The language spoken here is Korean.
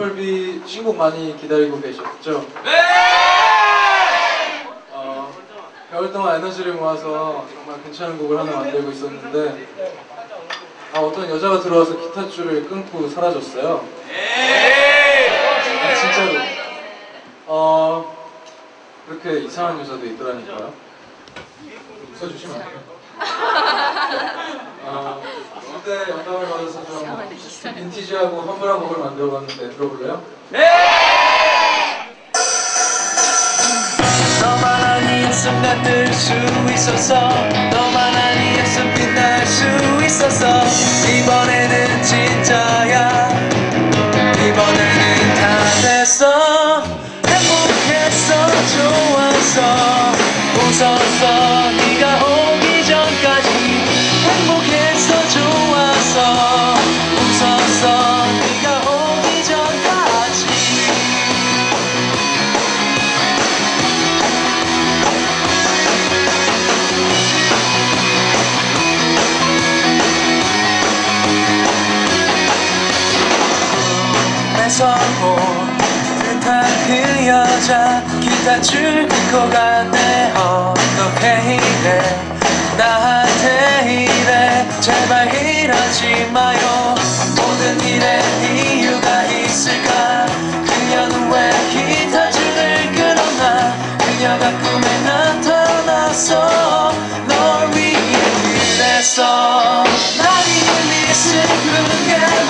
펄비 신곡 많이 기다리고 계셨죠? 네! 겨울 동안 에너지를 모아서 정말 괜찮은 곡을 하나 만들고 있었는데 어떤 여자가 들어와서 기타 줄을 끊고 사라졌어요. 진짜로. 그렇게 이상한 여자도 있더라니까요. 웃어주시면 안 돼요? 그때 영감을 받아서 좀 빈티지하고 허블한 곡을 만들어봤는데 들어볼래요? 네! 너만 아니었음 난 뜰 수 있었어. 너만 아니었음 빛날 수 있었어. 이번에는 진짜야. 이번에는 다 됐어. 행복했어. 좋았어. 웃었어. 네가 오기 전까지 행복했어. 좋았어. 웃었어. 네가 오기 전까지. 매서운 듯한 그 여자 기타 줄 끊고 갔네. 어떻게 이래 나한테 이래. 제발 이러지 마요. 모든 일에 이유가 있을까. 그녀는 왜 기타 줄을 끊었나. 그녀가 꿈에 나타났어. 널 위해 그랬어. 난 이미 미스를 부르게